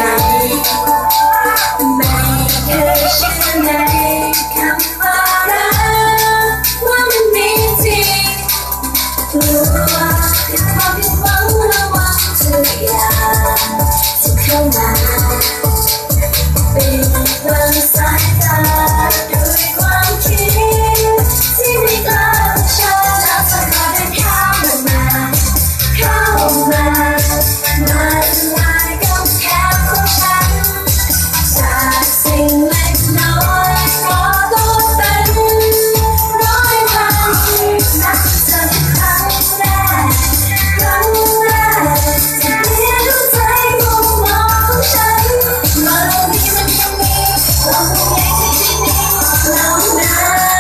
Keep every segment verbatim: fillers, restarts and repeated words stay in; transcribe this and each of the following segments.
ไม่เคยเชื่อในคำว่ารักว่ามันมีจริงกลัวผิดความผิดหวังระวังทุกอย่างที่เข้ามาปิดบังสายตาด้วยความคิดที่ไม่กล้าเชื่อแล้วเธอก็เดินเข้ามาเข้ามามาทำลายกำแพงของฉันจากสิ่งเล็กน้อยก็ต้องเป็นร้อยพันนับเธอเป็นครั้งแรกครั้งแรกที่เปลี่ยนหัวใจมุมมองของฉันว่าโลกนี้มันยังมีความห่วงใยที่ที่นี่แล้วนะ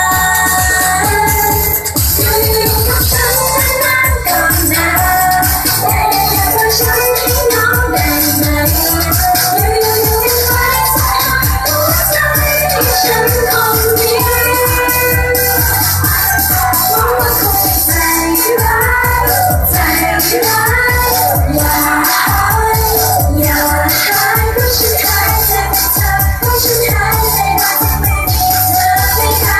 อยู่อยู่กับฉันนานๆก่อนนะแต่อย่าเพิ่งฉันให้น้องได้ไหมอยู่อยู่อยู่กับใครสักคนหัวใจที่ฉันคนนี้หวังว่าคงไม่ใจร้ายใจร้ายอย่าหายอย่าหายเพราะฉันหายใจไม่เธอเพราะฉันหายใจได้ที่ไม่มีเธอไม่ได้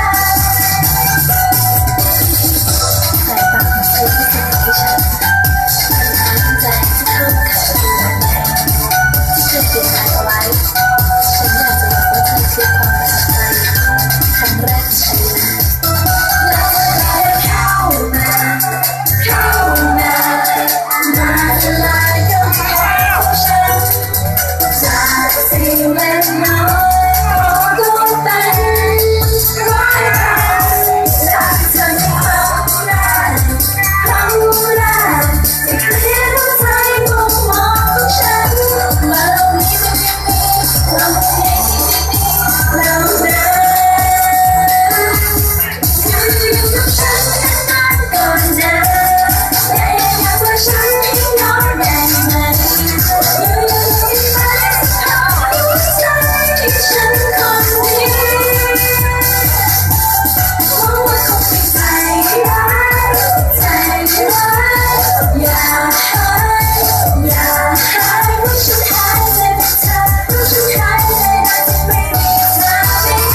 สายตาของเธอที่ส่งให้ฉันมันทำใจที่เพิ่มขัดดูแลไหนที่เคยเก็บใจเอาไว้ฉันอยากจะบอกว่าเธอคือความประทับใจครั้งแรกของฉันเลยแล้วเธอก็เดินเข้ามาเข้ามามาละลายกำแพงของฉันจากสิ่งเล็กน้อยก็ต้องเป็นร้อยพันรักเธอในครั้งแรกครั้งแรกที่เปลี่ยนหัวใจมุมมองของฉันว่าโลกนี้มันยังมีความห่วงใยที่ที่นี่แล้วนะอยู่อยู่กับฉันนานๆก่อนนะแต่อย่าเพิ่งฉันให้น้องได้ไหมอยู่อยู่กับใครสักคนหัวใจที่ฉันคนนี้หวังว่าคงไม่ใจร้ายใจร้ายอย่าหายอย่าหายเพราะฉันหายใจไม่เธอเพราะฉันหายใจได้ที่ไม่มีเธอไม่ได้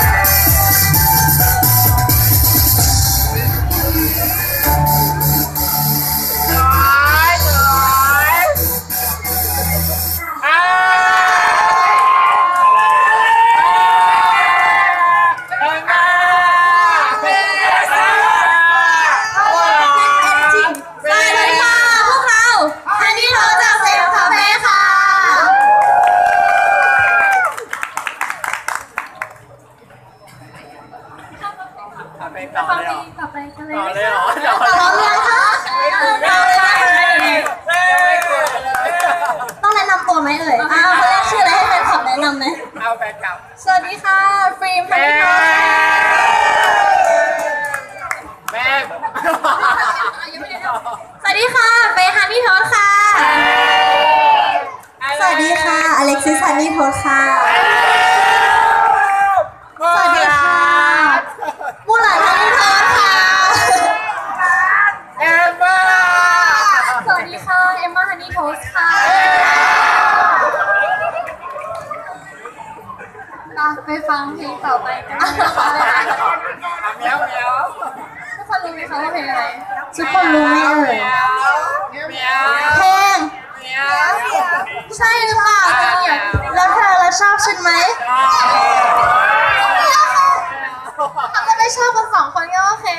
ต่อเลยเหรอต่อไปกันเลยต่อเลยเหรอต่อเลยค่ะต้องแนะนำตัวไหมเอ่ยอ้าวคนแรกชื่ออะไรให้แฟนคลับแนะนำไหมเอาแฟนคลับสวัสดีค่ะฟิล์มค่ะแม่สวัสดีค่ะเฟย์ฮันนี่โทสค่ะสวัสดีค่ะอเล็กซิสฮันนี่โทสค่ะสวัสดีค่ะมูหลานฮันนี่โทสค่ะเอมม่าสวัสดีค่ะเอมม่าฮันนี่โทสค่ะไปฟังเพลงต่อไปกันนะคะเมียวเมียวทุกคนรู้ไหมคะว่าเพลงอะไรทุกคนรู้ไหมเอ่ยเพลงใช่หรือเปล่าแล้วเธอแล้วชอบฉันไหมถ้าก็ไม่ชอบกันสองคนก็โอเค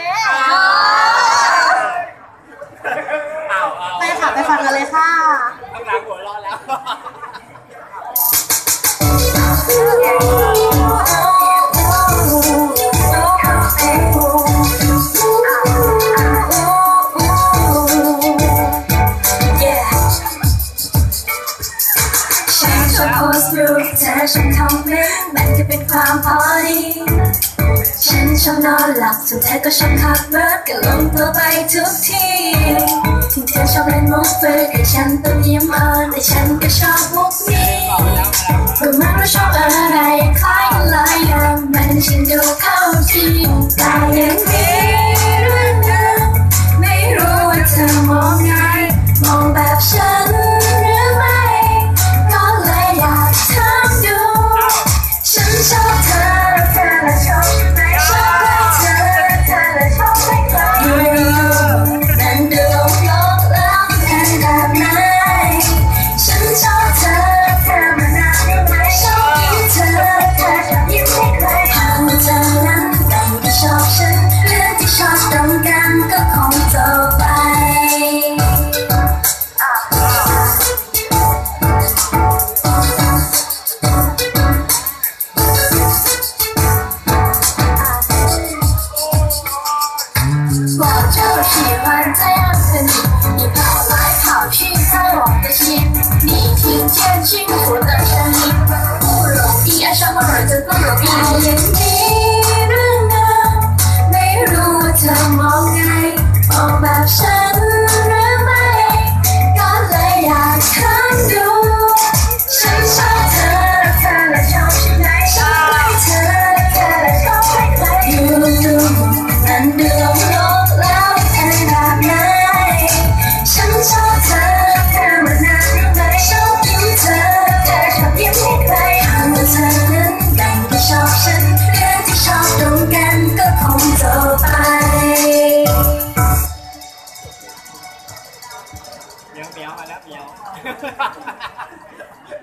ไปค่ะไปฟังกันเลยค่ะข้างหลังหัวร้อนแล้วชอบโพสต์รูปเธอชอบคอมเมนต์มันก็เป็นความพอดีฉันชอบนอนหลับส่วนเธอก็ชอบขับรถก็ลงตัวไปทุกที่ที่เธอชอบเล่นมุกฝึกให้ฉันต้องยิ้มอ่อนแต่ฉันก็ชอบมุกนี้ก็มันว่าชอบอะไรคล้ายกันหลายอย่างมันฉันดูเข้าทีแต่ยังมีเรื่องนึงไม่รู้ว่าเธอมองไงมองแบบฉันหรือไม่ก็เล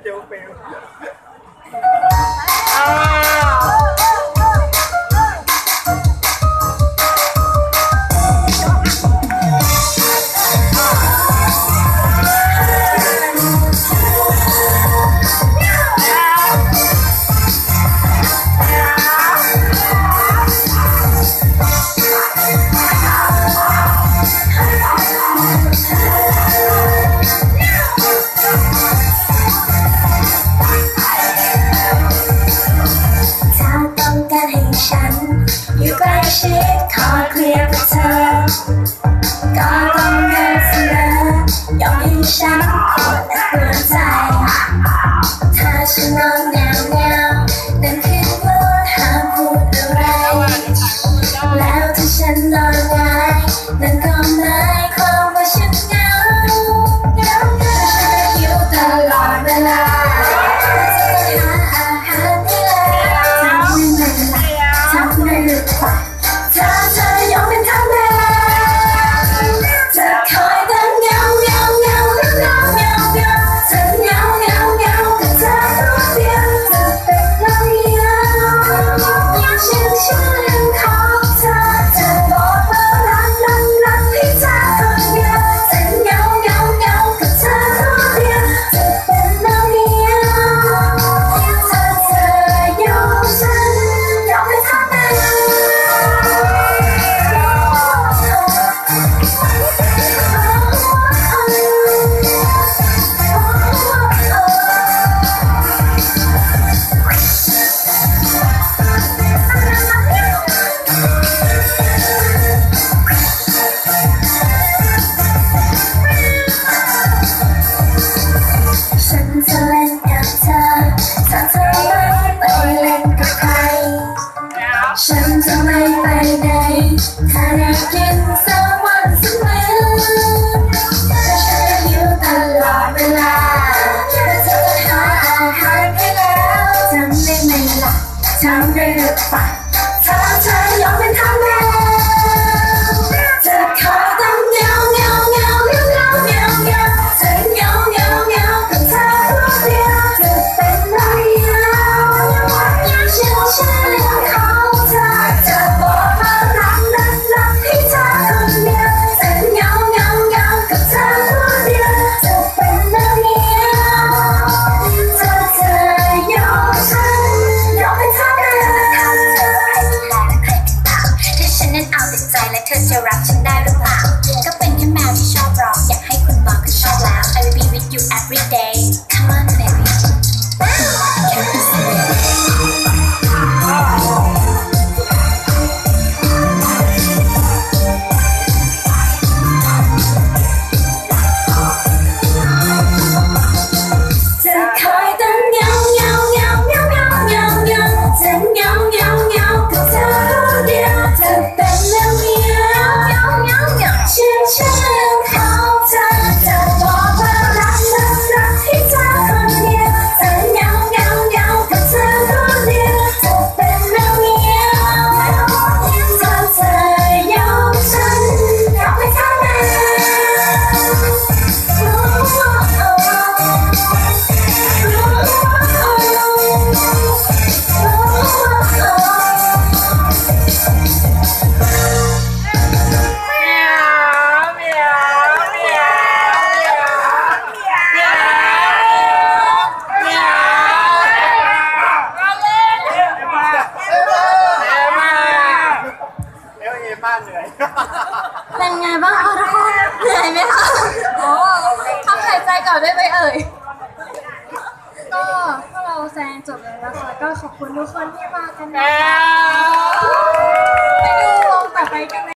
เดี๋ยวเฟลอยู่ใกล้ชิดขอเคลียร์กับเธอก็ต้องเดินเสนอยอมให้ฉันขอแต่เตือนใจถ้าฉันนอนแนวแนวนั่นคือว่าห้ามพูดอะไรแล้วถ้าฉันนอนง่ายนั่นก็หมายความว่าฉันเหงาเหงาเหงาอยู่ตลอดเวลาจะต้องหาอาหารให้แล้วทำให้มันหลับทำให้ลึกฝันเธอเธอยอมเป็นทั้งแม่จะคอยแต่เงาเงาเงาเงาเงาเงาเงาจะเงาเงาเงากับเธอตัวเดียวจะเป็นเราเดียวอย่าเชื่อเชื่อเรื่องของเธอจะบอกว่ารักรักรักให้เธอคนเดียวจะเงาเงาเงากับเธอตัวเดียวจะเป็นเราเดียวเธอเธอยอมฉันยอมเป็นทั้งแม่ฉันจะเล่นกับเธอถ้าเธอไม่ไปเล่นกับใครฉันจะไม่ไปไหนถ้าได้กินสักวันสักมื้อแต่ฉันอยู่ตลอดเวลาแต่เธอจะหาอาหารให้แล้วทำได้ไหมล่ะทำได้หรือเปล่าเธอเธอยอมเป็นทั้งแม่จะขอต้องเงาเงาเงาเงาเงาเงาเงาจะเงาเงาเงากับเธอตัวเดียวจะเป็นเราเดียวอย่าเชื่อเชื่อเรื่องของเธอจะบอกว่ารักรักรักให้เธอคนเดียวจะเงาเงาเงากับเธอตัวเดียวจะเป็นเราเดียวเธอเธอยอมฉันยอมให้เธอได้ทำเธอให้ดูแลและใครติดตามถ้าฉันนั้นเอาแต่ใจและเธอจะรักฉันได้หรือเปล่าก็เป็นแค่แมวที่ชอบร้องอยากให้คุณบอกก็ชอบแล้ว I will be with you every day come on baby จะคอยแต่เงาเงาเงาเงาเงาเงาเงาจะเงาเงาเงากับเธอตัวเดียวจะเป็นเรื่องเดียวเงาเงาเงาเชื่อเชื่อเรื่องของเธอจะบอกว่ารักรักรักให้เธอคนเดียวจะเงาเงาเงากับเธอตัวเดียวจะเป็นเรื่องเดียวเธอเธอยอมฉันยอมให้เธอแม่เป็นไงบ้างคะทุกคนเหนื่อยไหมคะโอ้พักหายใจก่อนได้ไหมเอ่ยก็พวกเราแสดงจบแล้วนะคะก็ขอบคุณทุกคนที่มากันนะคะไปดูวงต่อไปกัน